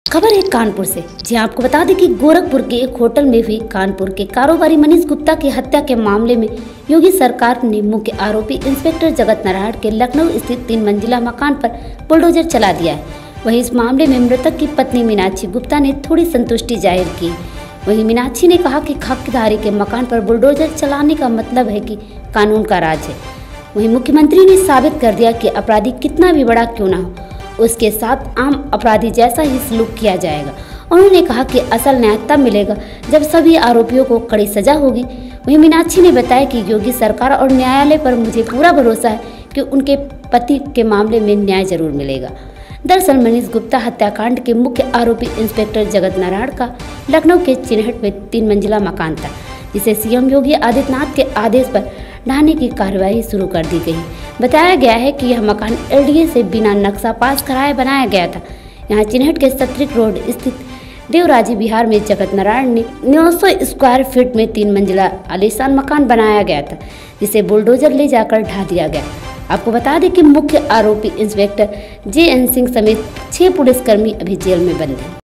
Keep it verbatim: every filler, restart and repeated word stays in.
खबर है कानपुर से। जी आपको बता दें कि गोरखपुर के एक होटल में हुई कानपुर के कारोबारी मनीष गुप्ता की हत्या के मामले में योगी सरकार ने मुख्य आरोपी इंस्पेक्टर जगत नारायण के लखनऊ स्थित तीन मंजिला मकान पर बुलडोजर चला दिया है। वहीं इस मामले में मृतक की पत्नी मीनाक्षी गुप्ता ने थोड़ी संतुष्टि जाहिर की। वहीं मीनाक्षी ने कहा कि हकदारी के मकान पर बुलडोजर चलाने का मतलब है कि कानून का राज है। वहीं मुख्यमंत्री ने साबित कर दिया कि अपराधी कितना भी बड़ा क्यों ना हो, उसके साथ आम अपराधी जैसा ही सलूक किया जाएगा। उन्होंने कहा कि असल न्याय तब मिलेगा जब सभी आरोपियों को कड़ी सजा होगी। वहीं मीनाक्षी ने बताया कि योगी सरकार और न्यायालय पर मुझे पूरा भरोसा है कि उनके पति के मामले में न्याय जरूर मिलेगा। दरअसल मनीष गुप्ता हत्याकांड के मुख्य आरोपी इंस्पेक्टर जगत नारायण का लखनऊ के चिनहट में तीन मंजिला मकान था, जिसे सीएम योगी आदित्यनाथ के आदेश पर ढहाने की कार्यवाही शुरू कर दी गई। बताया गया है कि यह मकान एलडीए से बिना नक्शा पास कराए बनाया गया था। यहां चिनहट के सत्रिक रोड स्थित देवराजी बिहार में जगत नारायण ने नौ सौ स्क्वायर फीट में तीन मंजिला आलीशान मकान बनाया गया था, जिसे बुलडोजर ले जाकर ढा दिया गया। आपको बता दें कि मुख्य आरोपी इंस्पेक्टर जे एन सिंह समेत छह पुलिसकर्मी अभी जेल में बंद हैं।